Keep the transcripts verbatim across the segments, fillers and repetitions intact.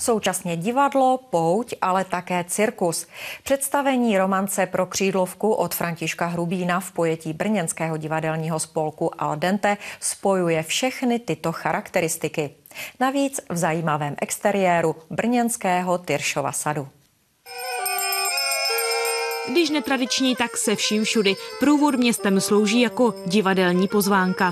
Současně divadlo, pouť, ale také cirkus. Představení romance pro křídlovku od Františka Hrubína v pojetí brněnského divadelního spolku Al dente spojuje všechny tyto charakteristiky. Navíc v zajímavém exteriéru brněnského Tyršova sadu. Když netradiční, tak se vším všudy. Průvod městem slouží jako divadelní pozvánka.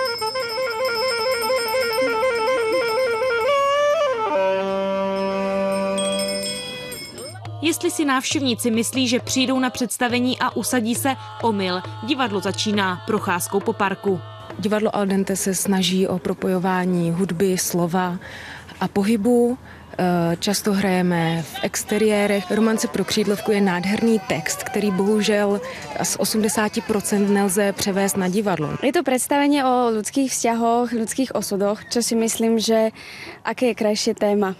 Jestli si návštěvníci myslí, že přijdou na představení a usadí se, omyl. Divadlo začíná procházkou po parku. Divadlo Al dente se snaží o propojování hudby, slova a pohybu. Často hrajeme v exteriérech. Romance pro křídlovku je nádherný text, který bohužel z osmdesát procent nelze převést na divadlo. Je to představení o lidských vzťahoch, lidských osudoch, čo si myslím, že aké je krajší téma.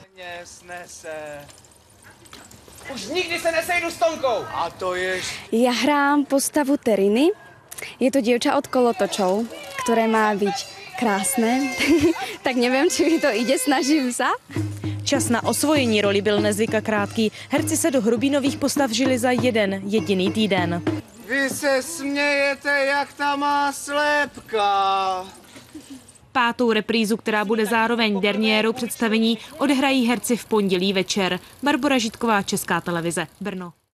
Už nikdy se nesejdu s Tonkou. A to je... Já hrám postavu Teriny. Je to dievča od kolotočov, ktoré má byť krásné. Tak nevím, či mi to ide, snažím se. Čas na osvojení roli byl nezvyka krátký. Herci se do Hrubínových postav žili za jeden jediný týden. Vy se smějete, jak ta má slepka. Pátou reprízu, která bude zároveň derniérou představení, odehrají herci v pondělí večer. Barbora Žitková, Česká televize, Brno.